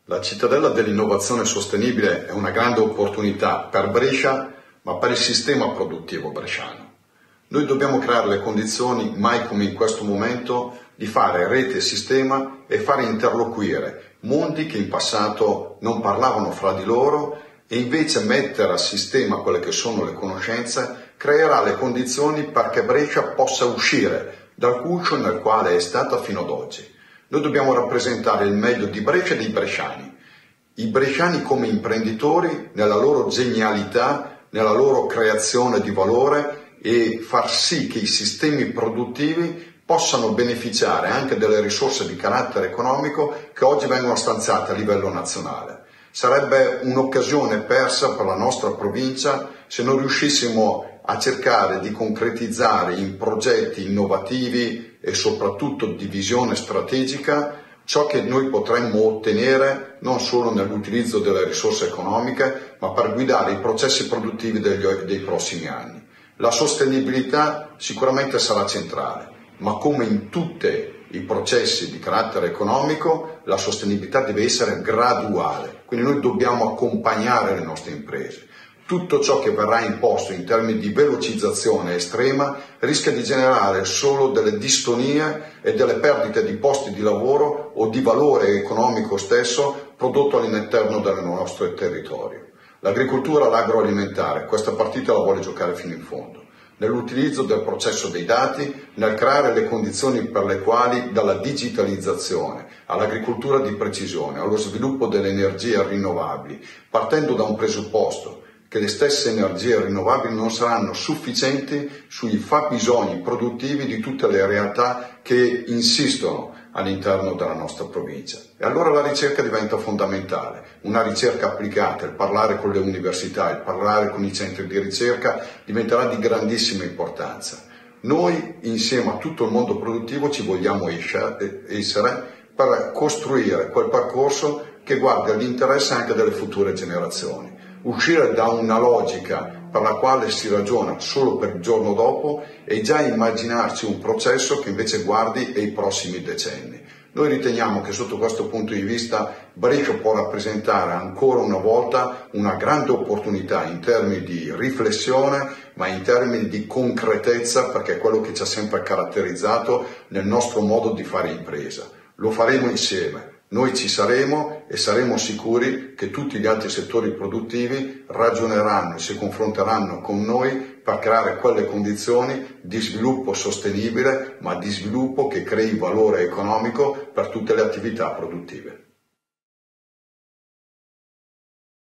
La cittadella dell'innovazione sostenibile è una grande opportunità per Brescia, ma per il sistema produttivo bresciano. Noi dobbiamo creare le condizioni, mai come in questo momento, di fare rete e sistema e fare interloquire mondi che in passato non parlavano fra di loro, e invece mettere a sistema quelle che sono le conoscenze creerà le condizioni perché Brescia possa uscire dal guscio nel quale è stata fino ad oggi. Noi dobbiamo rappresentare il meglio di Brescia e dei bresciani. I bresciani come imprenditori, nella loro genialità, nella loro creazione di valore, e far sì che i sistemi produttivi possano beneficiare anche delle risorse di carattere economico che oggi vengono stanziate a livello nazionale. Sarebbe un'occasione persa per la nostra provincia se non riuscissimo a cercare di concretizzare in progetti innovativi e soprattutto di visione strategica ciò che noi potremmo ottenere non solo nell'utilizzo delle risorse economiche, ma per guidare i processi produttivi dei prossimi anni. La sostenibilità sicuramente sarà centrale, ma come in tutti i processi di carattere economico, la sostenibilità deve essere graduale, quindi noi dobbiamo accompagnare le nostre imprese. Tutto ciò che verrà imposto in termini di velocizzazione estrema rischia di generare solo delle distonie e delle perdite di posti di lavoro o di valore economico stesso prodotto all'interno del nostro territorio. L'agricoltura, l'agroalimentare, questa partita la vuole giocare fino in fondo, nell'utilizzo del processo dei dati, nel creare le condizioni per le quali dalla digitalizzazione all'agricoltura di precisione, allo sviluppo delle energie rinnovabili, partendo da un presupposto che le stesse energie rinnovabili non saranno sufficienti sui fabbisogni produttivi di tutte le realtà che insistono all'interno della nostra provincia. E allora la ricerca diventa fondamentale, una ricerca applicata, il parlare con le università, il parlare con i centri di ricerca diventerà di grandissima importanza. Noi, insieme a tutto il mondo produttivo, ci vogliamo essere per costruire quel percorso che guardi all'interesse anche delle future generazioni. Uscire da una logica per la quale si ragiona solo per il giorno dopo e già immaginarci un processo che invece guardi ai prossimi decenni. Noi riteniamo che sotto questo punto di vista Brescia può rappresentare ancora una volta una grande opportunità in termini di riflessione, ma in termini di concretezza, perché è quello che ci ha sempre caratterizzato nel nostro modo di fare impresa. Lo faremo insieme. Noi ci saremo e saremo sicuri che tutti gli altri settori produttivi ragioneranno e si confronteranno con noi per creare quelle condizioni di sviluppo sostenibile, ma di sviluppo che crei valore economico per tutte le attività produttive.